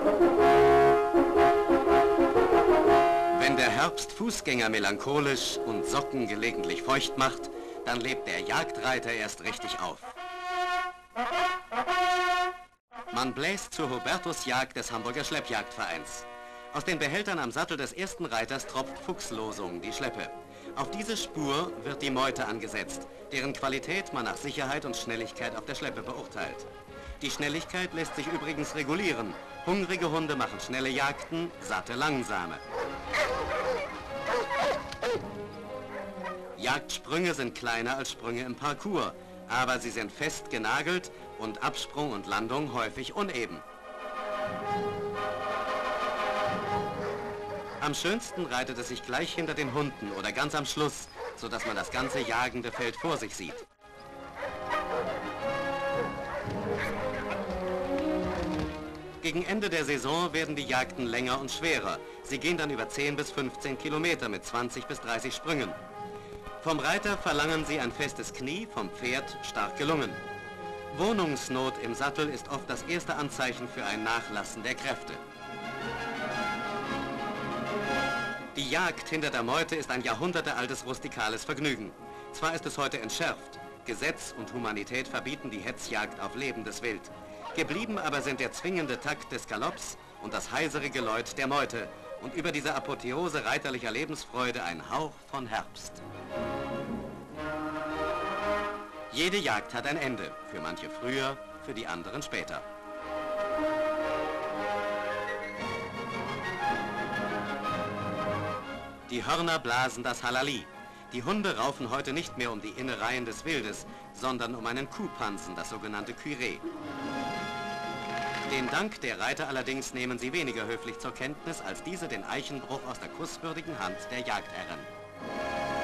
Wenn der Herbst Fußgänger melancholisch und Socken gelegentlich feucht macht, dann lebt der Jagdreiter erst richtig auf. Man bläst zur Hubertusjagd des Hamburger Schleppjagdvereins. Aus den Behältern am Sattel des ersten Reiters tropft Fuchslosung, die Schleppe. Auf diese Spur wird die Meute angesetzt, deren Qualität man nach Sicherheit und Schnelligkeit auf der Schleppe beurteilt. Die Schnelligkeit lässt sich übrigens regulieren. Hungrige Hunde machen schnelle Jagden, satte langsame. Jagdsprünge sind kleiner als Sprünge im Parcours, aber sie sind fest genagelt und Absprung und Landung häufig uneben. Am schönsten reitet es sich gleich hinter den Hunden oder ganz am Schluss, sodass man das ganze jagende Feld vor sich sieht. Gegen Ende der Saison werden die Jagden länger und schwerer. Sie gehen dann über 10 bis 15 Kilometer mit 20 bis 30 Sprüngen. Vom Reiter verlangen sie ein festes Knie, vom Pferd stark gelungen. Wohnungsnot im Sattel ist oft das erste Anzeichen für ein Nachlassen der Kräfte. Die Jagd hinter der Meute ist ein jahrhundertealtes rustikales Vergnügen. Zwar ist es heute entschärft, Gesetz und Humanität verbieten die Hetzjagd auf lebendes Wild. Geblieben aber sind der zwingende Takt des Galopps und das heisere Geläut der Meute und über diese Apotheose reiterlicher Lebensfreude ein Hauch von Herbst. Jede Jagd hat ein Ende, für manche früher, für die anderen später. Die Hörner blasen das Halali. Die Hunde raufen heute nicht mehr um die Innereien des Wildes, sondern um einen Kuhpansen, das sogenannte Curé. Den Dank der Reiter allerdings nehmen sie weniger höflich zur Kenntnis, als diese den Eichenbruch aus der kusswürdigen Hand der Jagdherren.